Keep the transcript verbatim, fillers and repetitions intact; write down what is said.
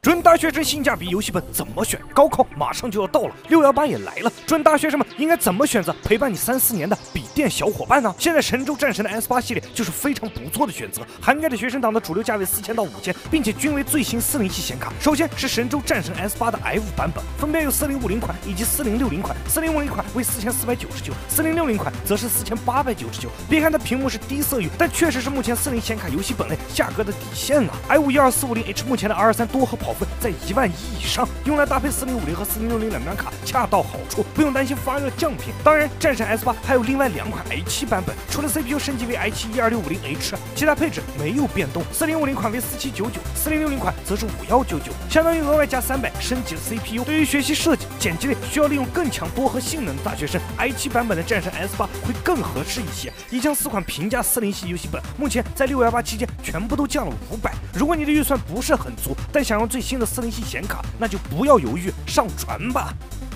准大学生性价比游戏本怎么选？高考马上就要到了，六幺八也来了，准大学生们应该怎么选择陪伴你三四年的笔电小伙伴呢？现在神州战神的 S 八 系列就是非常不错的选择，涵盖的学生党的主流价位四千到五千，并且均为最新四零系显卡。首先是神州战神 S 八 的 F 版本，分别有四零五零款以及四零六零款，四零五零款为四千四百九十九，四零六零款则是四千八百九十九。别看它屏幕是低色域，但确实是目前四零显卡游戏本类价格的底线啊。i 五一二四五零 H 目前的 R 二三多核跑分在一万一以上，用来搭配四零五零和四零六零两张卡恰到好处，不用担心发热降频。当然，战神 S 八 还有另外两款 i 七版本，除了 C P U 升级为 i 七一二六五零 H， 其他配置没有变动。四零五零款为四七九九，四零六零款则是五一九九，相当于额外加三百升级了 C P U。对于学习设计、剪辑类需要利用更强多核性能的大学生 ，i 七版本的战神 S 八 会更合适一些。以上四款平价四零系游戏本，目前在六幺八期间全部都降了五百。如果你的预算不是很足，但想用最新的四零系显卡，那就不要犹豫，上传吧。